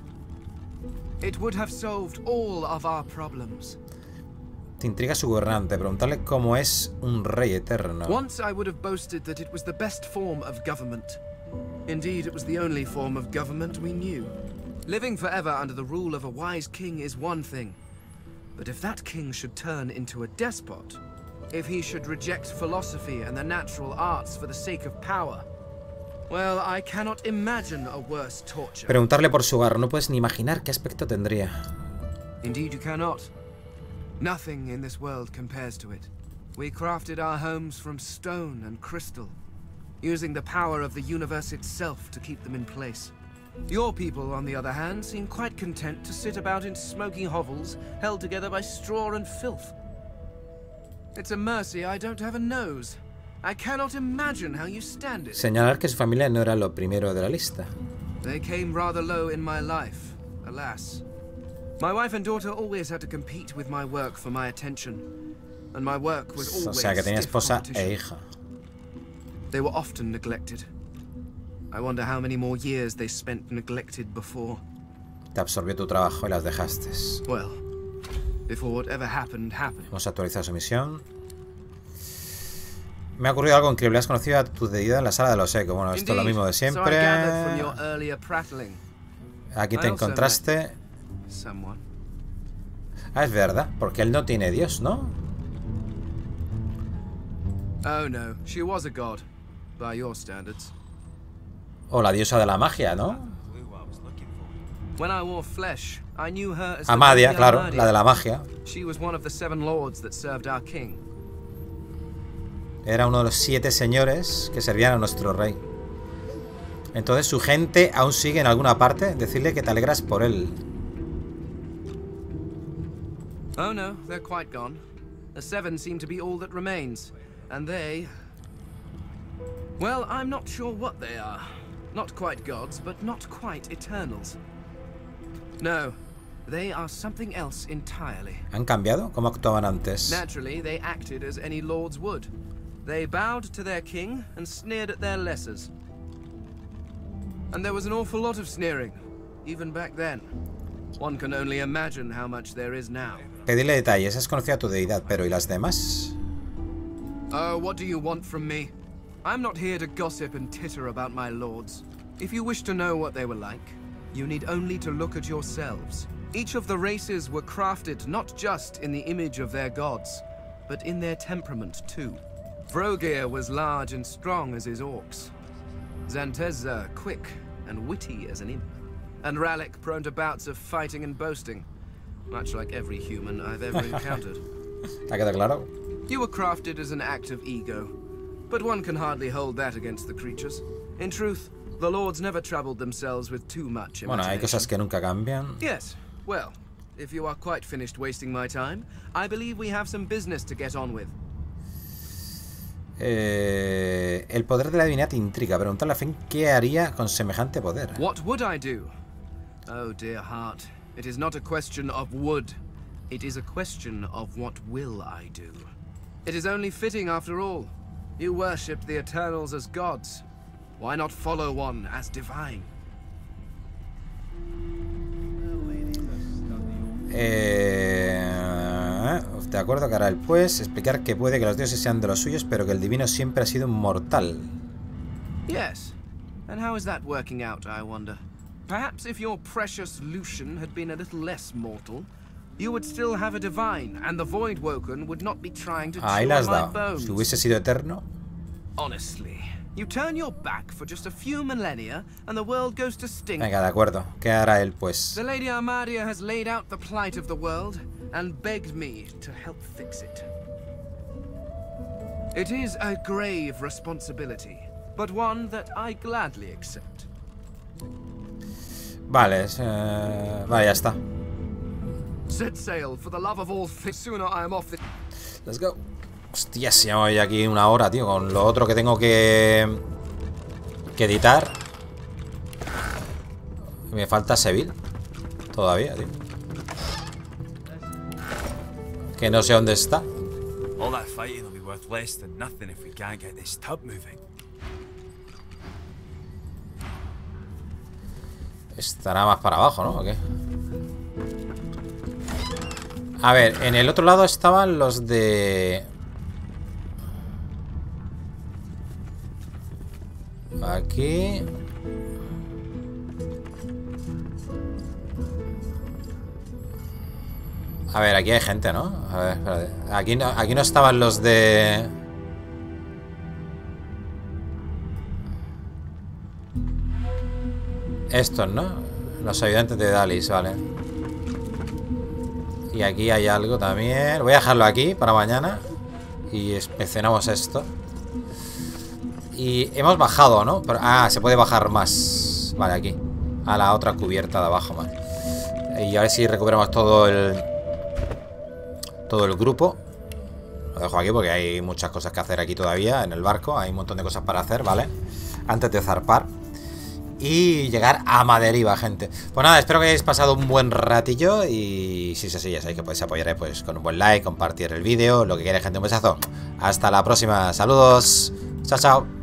It would have solved all of our problems. Te intriga su gobernante. Preguntarle cómo es un rey eterno. Once I would have boasted that it was the best form of government. Indeed, it was the only form of government we knew. Living forever under the rule of a wise king is one thing. But if that king should turn into a despot, if he should reject philosophy and the natural arts for the sake of power, well, I cannot imagine a worse torture. Preguntarle por su hogar. No puedes ni imaginar qué aspecto tendría. Indeed you cannot. Nothing in this world compares to it. We crafted our homes from stone and crystal, using the power of the universe itself to keep them in place. Your people, on the other hand, seem quite content to sit about in smoking hovels, held together by straw and filth. It's a mercy I don't have a nose. I cannot imagine how you stand it. Señalar que su familia no era lo primero de la lista. They came rather low in my life, alas. My wife and daughter always had to compete with my work for my attention, and my work was always O sea, que tenía stiff esposa competition. e hija. They were often neglected. I wonder how many more years they spent neglected before. Te absorbió tu trabajo y las dejaste. Well, before whatever happened, happened. Vamos a actualizar su misión. Me ha ocurrido algo increíble. Has conocido a tu deidad en la sala de los ecos. Bueno, esto es lo mismo de So I siempre. gathered from your earlier prattling. Aquí te I also encontraste. met someone. Ah, es verdad, porque él no tiene Dios, ¿no? Oh no, she was a god, by your standards. O la diosa de la magia, ¿no? When I wore flesh, I knew her as Amadia, Lady claro, Amadia. la de la magia. She was one of the 7 lords that served our king. Era uno de los 7 señores que servían a nuestro rey. Entonces su gente aún sigue en alguna parte. Decirle que te alegras por él. Oh no, they're quite gone. The 7 seem to be all that remains. And they... Well, I'm not sure what they are. Not quite gods, but not quite eternals. No, they are something else entirely. ¿Han cambiado? ¿Cómo actuaban antes? Naturally, they acted as any lords would. They bowed to their king and sneered at their lessers. And there was an awful lot of sneering, even back then. One can only imagine how much there is now. Pedirle detalles. Has conocido a tu deidad, pero ¿y las demás? Oh, what do you want from me? I'm not here to gossip and titter about my lords. If you wish to know what they were like, you need only to look at yourselves. Each of the races were crafted not just in the image of their gods, but in their temperament too. Vrogir was large and strong as his orcs. Zantezza quick and witty as an imp. And Rallick prone to bouts of fighting and boasting, much like every human I've ever encountered. ¿Ha quedado claro? You were crafted as an act of ego, but one can hardly hold that against the creatures. In truth, the lords never troubled themselves with too much Bueno, hay imagination. cosas que nunca cambian. Yes, well, if you are quite finished wasting my time, I believe we have some business to get on with. El poder de la divinidad te intriga. Preguntarle a Finn qué haría con semejante poder. What would I do? Oh, dear heart, it is not a question of would. It is a question of what will I do. It is only fitting, after all. You worshipped the Eternals as gods. Why not follow one as divine? De acuerdo que hará el pues explicar que puede que los dioses sean de los suyos, pero que el divino siempre ha sido un mortal. Yes. And how is that working out, I wonder? Perhaps if your precious Lucian had been a little less mortal, you would still have a divine, and the Voidwoken would not be trying to Ahí chew las on my da. bones. Si hubiese sido eterno. Honestly, You turn your back for just a few millennia and the world goes to stink. Venga, de acuerdo. ¿Qué hará él, pues? The Lady Armadia has laid out the plight of the world and begged me to help fix it. It is a grave responsibility, but one that I gladly accept. Vale, vale, ya está. Set sail for the love of all things. Sooner I am off. Let's go. Hostia, si llevo aquí una hora, tío, con lo otro que tengo que editar. Me falta Seville todavía, tío. Que no sé dónde está. All that fighting will be worth less than nothing if we can't get this tub moving. Estará más para abajo, ¿no? ¿O qué? A ver, en el otro lado estaban los de... Aquí... A ver, aquí hay gente, ¿no? A ver, espérate. Aquí no estaban los de... Estos, ¿no? Los ayudantes de Dalis, vale. Y aquí hay algo también. Voy a dejarlo aquí para mañana. Y inspeccionamos esto. Y hemos bajado, ¿no? Pero, se puede bajar más. Vale, aquí. A la otra cubierta de abajo, vale. Y a ver si recuperamos todo el grupo. Lo dejo aquí porque hay muchas cosas que hacer aquí todavía en el barco. Hay un montón de cosas para hacer, ¿vale? Antes de zarpar y llegar a Maderiva, gente. Pues nada, espero que hayáis pasado un buen ratillo. Y si es así, ya sabéis que podéis apoyar pues, con un buen like, compartir el vídeo, lo que queráis, gente. Un besazo. Hasta la próxima. Saludos. Chao, chao.